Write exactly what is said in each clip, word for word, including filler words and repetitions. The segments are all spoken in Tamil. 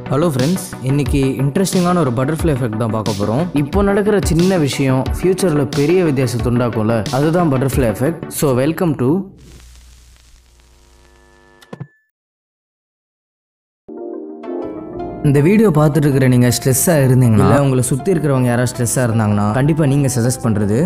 Hello friends, இன்னைக்கு இன்ட்ரெஸ்டிங்கான ஒரு பட்டர்ஃப்ளை எஃபெக்ட் தான் பார்க்க போறோம். இப்போ நடக்கிற சின்ன விஷயம் ஃபியூச்சர்ல பெரிய வித்தியாசத்தை உண்டாக்கும்ல, அதுதான் butterfly effect. So welcome to இந்த வீடியோ பார்த்துட்டு இருக்கிற நீங்கள் ஸ்ட்ரெஸ்ஸாக இருந்தீங்கன்னா இல்லை உங்களை சுற்றி இருக்கிறவங்க யாராவது ஸ்ட்ரெஸ்ஸாக இருந்தாங்கன்னா கண்டிப்பாக நீங்கள் சஜஸ்ட் பண்ணுறது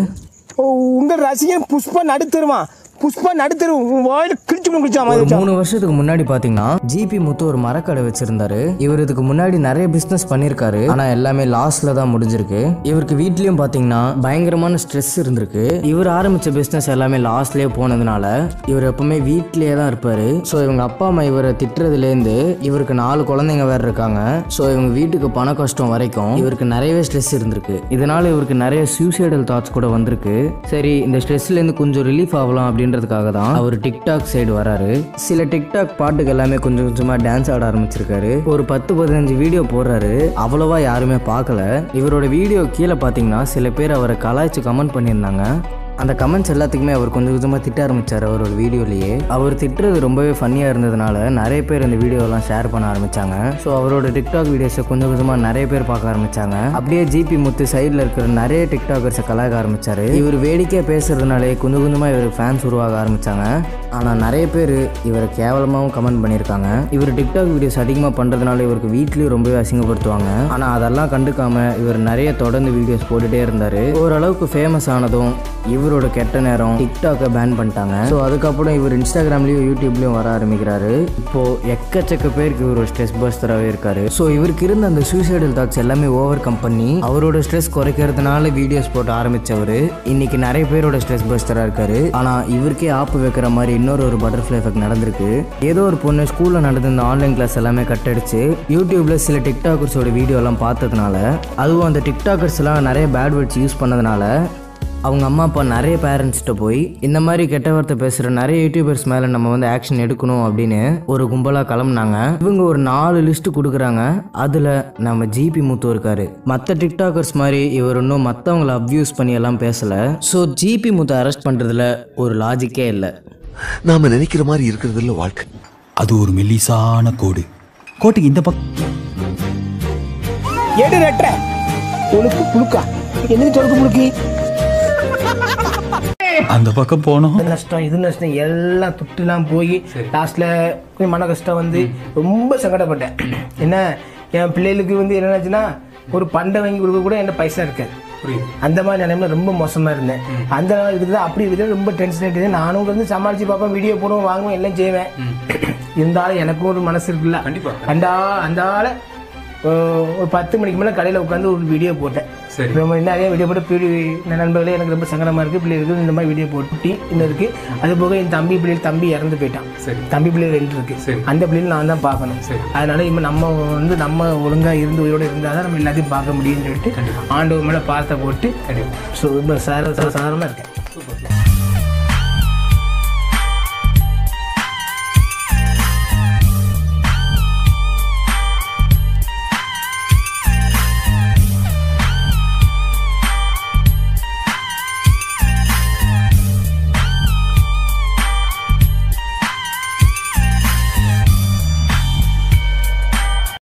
உங்கள் ரசிகன் புஷ்பா நடுத்தருவான் புஷ்பா நடுத்தரு கிழிச்சு கிழிச்சா மூணு வருஷத்துக்கு முன்னாடி பாத்தீங்கன்னா ஜிபி முத்து ஒரு மரக்கடை வச்சிருந்தாரு. இவர் இதுக்கு முன்னாடி நிறைய பிசினஸ் பண்ணிருக்காரு, ஆனா எல்லாமே லாஸ்ல தான் முடிஞ்சிருக்கு. இவருக்கு வீட்லயும் பாத்தீங்கன்னா பயங்கரமான ஸ்ட்ரெஸ் இருந்திருக்கு. இவர் ஆரம்பிச்ச பிசினஸ் எல்லாமே லாஸ்ட்லயே போனதுனால இவர் எப்பவுமே வீட்லயே தான் இருப்பாரு. ஸோ இவங்க அப்பா அம்மா இவரை திட்டுறதுல இருந்து இவருக்கு நாலு குழந்தைங்க வேற இருக்காங்க. ஸோ இவங்க வீட்டுக்கு பண கஷ்டம் வரைக்கும் இவருக்கு நிறையவே ஸ்ட்ரெஸ் இருந்திருக்கு. இதனால இவருக்கு நிறைய சூசைடல் தாட்ஸ் கூட வந்திருக்கு. சரி, இந்த ஸ்ட்ரெஸ்ல இருந்து கொஞ்சம் ரிலீஃப் ஆகலாம் அப்படின்னு தான் அவர் டிக்டாக் சைடு வராரு. சில டிக்டாக் பாட்டுக்கு எல்லாமே கொஞ்சம் கொஞ்சமா டான்ஸ் ஆட ஆரம்பிச்சிருக்காரு. ஒரு பத்து பதினஞ்சு வீடியோ போடுறாரு, அவ்வளவா யாருமே பார்க்கல. இவரோட வீடியோ கீழே பாத்தீங்கன்னா சில பேர் அவரை கலாய்ச்சி கமெண்ட் பண்ணியிருந்தாங்க. அந்த கமெண்ட்ஸ் எல்லாத்துக்குமே அவர் கொஞ்சம் கொஞ்சமாக திட்ட ஆரம்பித்தார். அவரோட வீடியோலேயே அவர் திட்டுறது ரொம்பவே ஃபன்னியாக இருந்ததுனால நிறைய பேர் இந்த வீடியோலாம் ஷேர் பண்ண ஆரம்பித்தாங்க. ஸோ அவரோட டிக்டாக் வீடியோஸை கொஞ்சம் கொஞ்சமாக நிறைய பேர் பார்க்க ஆரம்பித்தாங்க. அப்படியே ஜிபி முத்து சைடில் இருக்கிற நிறைய டிக்டாக்கர்ஸை கலாய்க்க ஆரம்பித்தார். இவர் வேடிக்கையாக பேசுறதுனாலே கொஞ்சம் கொஞ்சமாக இவருக்கு ஃபேன்ஸ் உருவாக ஆரம்பித்தாங்க. ஆனால் நிறைய பேர் இவரை கேவலமாகவும் கமெண்ட் பண்ணியிருக்காங்க. இவர் டிக்டாக் வீடியோஸ் அதிகமாக பண்ணுறதுனால இவருக்கு வீட்லேயும் ரொம்பவே அசிங்கப்படுத்துவாங்க. ஆனால் அதெல்லாம் கண்டுக்காமல் இவர் நிறைய தொடர்ந்து வீடியோஸ் போட்டுகிட்டே இருந்தார். ஓரளவுக்கு ஃபேமஸ் ஆனதும் இவரோட கெட்ட நேரம் டிக்டாக்கை பேன் பண்ணிட்டாங்க. ஸோ அதுக்கப்புறம் இவர் இன்ஸ்டாகிராம்லேயும் யூடியூப்லேயும் வர ஆரம்பிக்கிறாரு. இப்போது எக்கச்சக்க பேருக்கு இவர் ஸ்ட்ரெஸ் பஸ்டராகவே இருக்காரு. ஸோ இவருக்கு இருந்த அந்த சூசைடல் தாட்ஸ் எல்லாமே ஓவர் கம் பண்ணி அவரோட ஸ்ட்ரெஸ் குறைக்கிறதுனால வீடியோஸ் போட்டு ஆரம்பித்தவர் இன்னைக்கு நிறைய பேரோட ஸ்ட்ரெஸ் பஸ்டராக இருக்காரு. ஆனால் இவருக்கே ஆப்பு வைக்கிற மாதிரி இன்னொரு ஒரு பட்டர்ஃப்ளை எஃபெக்ட் நடந்திருக்கு. ஏதோ ஒரு பொண்ணு ஸ்கூலில் நடந்த ஆன்லைன் கிளாஸ் எல்லாமே கட் அடிச்சு யூடியூப்பில் சில டிக்டாக்கர்ஸோட வீடியோலாம் பார்த்ததுனால, அதுவும் அந்த டிக்டாக்கர்ஸ் எல்லாம் நிறைய பேட் வேர்ட்ஸ் யூஸ் பண்ணதுனால அவங்க அம்மா அப்பா நிறைய பேரண்ட்ஸ்கிட்ட போய் இந்த மாதிரி கெட்ட வார்த்தை பேசுகிற நிறைய யூடியூபர்ஸ் மேலே நம்ம வந்து ஆக்ஷன் எடுக்கணும் அப்படின்னு ஒரு கும்பலாக கிளம்புனாங்க. இவங்க ஒரு நாலு லிஸ்ட் கொடுக்குறாங்க. அதில் நம்ம ஜிபி முத்து இருக்காரு. மற்ற டிக்டாக்கர்ஸ் மாதிரி இவர் இன்னும் மற்றவங்களை அப்யூஸ் பண்ணி எல்லாம் பேசலை. ஸோ ஜிபி முத்து அரெஸ்ட் பண்ணுறதுல ஒரு லாஜிக்கே இல்லை. நாம நினைக்கிற மாதிரி இருக்கிறது இல்லை வாழ்க்கை. அது ஒரு மெல்லிசான கோடு. கோட்டுக்கு இந்த பக்கம் எடு ரெட்ட ஒழுக்கு புழுக்கா என்னது தொழுக்கு புழுக்கி அந்த பக்கம் போனோம். நஷ்டம் இது நஷ்டம் எல்லாம் துட்டுலாம் போய் லாஸ்ட்ல கொஞ்சம் மன கஷ்டம் வந்து ரொம்ப சங்கடப்பட்டேன். என்ன என் பிள்ளைகளுக்கு வந்து என்னச்சுன்னா ஒரு பண்டை வாங்கி கொடுக்க கூட என்ன பைசா இருக்காது. அந்த மாதிரி நிலைமையில ரொம்ப மோசமா இருந்தேன். அந்த நாள் இருக்குது அப்படி இருக்குது ரொம்ப டென்ஷன் ஆகிட்டு நானும் வந்து சமாளிச்சு பார்ப்பேன், வீடியோ போடுவோம், வாங்குவேன், எல்லாம் செய்வேன். இருந்தாலும் எனக்கும் ஒரு மனசு இருக்குல்ல, அண்டா அந்த ஆள ஒரு பத்து மணிக்கு மேலே கடையில் உட்காந்து ஒரு வீடியோ போட்டேன். ரொம்ப நிறைய வீடியோ போட்டு பிடி நண்பர்களே எனக்கு ரொம்ப சங்கடமாக இருக்குது, பிள்ளைகளுக்கு இந்த மாதிரி வீடியோ போட்டு இன்னும் இருக்குது. அது போக என் தம்பி பிள்ளைகள் தம்பி இறந்து போயிட்டான். தம்பி பிள்ளைகள் ரெண்டு இருக்குது. அந்த பிள்ளைகள் நான் தான் பார்க்கணும். அதனால இப்போ நம்ம வந்து நம்ம ஒழுங்காக இருந்து உயிரோடு இருந்தால் தான் நம்ம எல்லாத்தையும் பார்க்க முடியும்னு சொல்லிட்டு ஆண்டவர் மேலே பார்த்த போட்டு ஸோ ரொம்ப சார சாதாரணமாக இருக்கேன்.